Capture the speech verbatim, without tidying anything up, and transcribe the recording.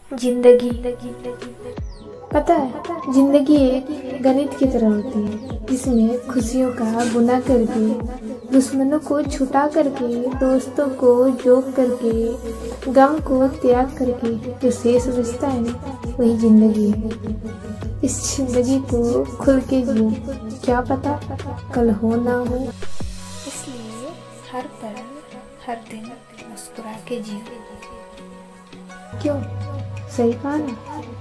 जिंदगी पता है, जिंदगी एक गणित की तरह होती है जिसमें खुशियों का गुना करके, दुश्मनों को छुटा करके, दोस्तों को जोक करके, गम को त्याग करके जो शेष बचता है ना, वही जिंदगी है। इस जिंदगी को खुल के जियो, क्या पता कल हो ना हो। इसलिए हर पल हर दिन मुस्कुरा के जियो। क्यों, सही कहा ना।